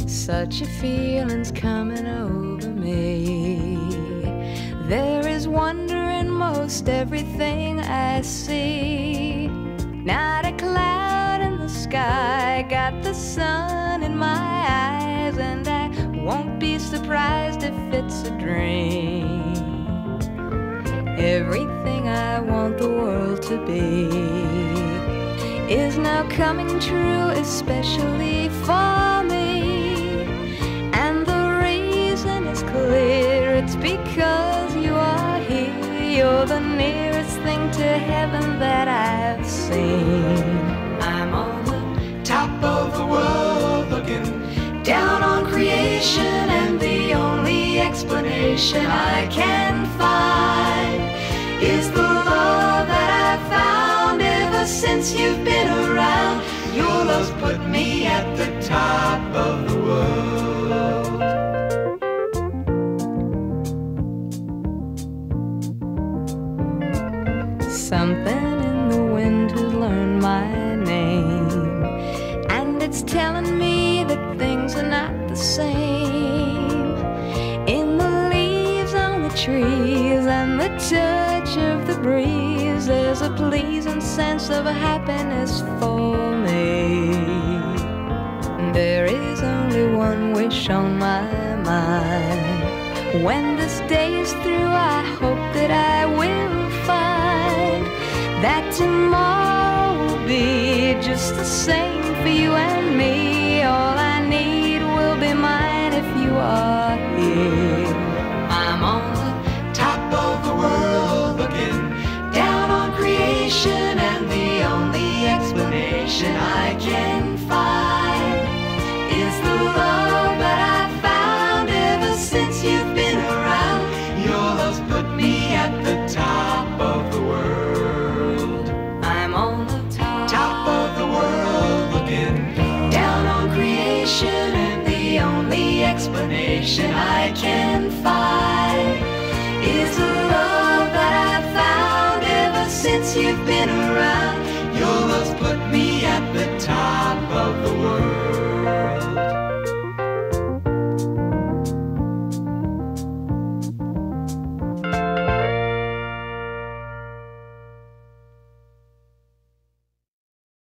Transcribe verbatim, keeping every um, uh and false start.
Such a feeling's coming over me. There is wonder in most everything I see. Not a cloud in the sky, got the sun in my eyes, and I won't be surprised if it's a dream. Everything I want the world to be is now coming true, especially for me. And the reason is clear, it's because you are here. You're the nearest thing to heaven that I've seen. I'm on the top of the world looking down on creation, and the only explanation I can find is the love that I've found ever since you've been around. Your love's put me at the top of the world. Something in the wind has learned my name, and it's telling me that things are not the same. In the leaves on the trees and the touch of the breeze, there's a pleasing sense of happiness for me. There is only one wish on my mind. When this day is through, I hope that I will find that tomorrow will be just the same for you and me. All I need will be mine if you are here. I'm on the top of the world looking down on creation, and the only explanation I can find is the love that I've found ever since you've been around. Your love's put me at the top of the world. I'm on the top, top of the world looking down on creation, and the only explanation I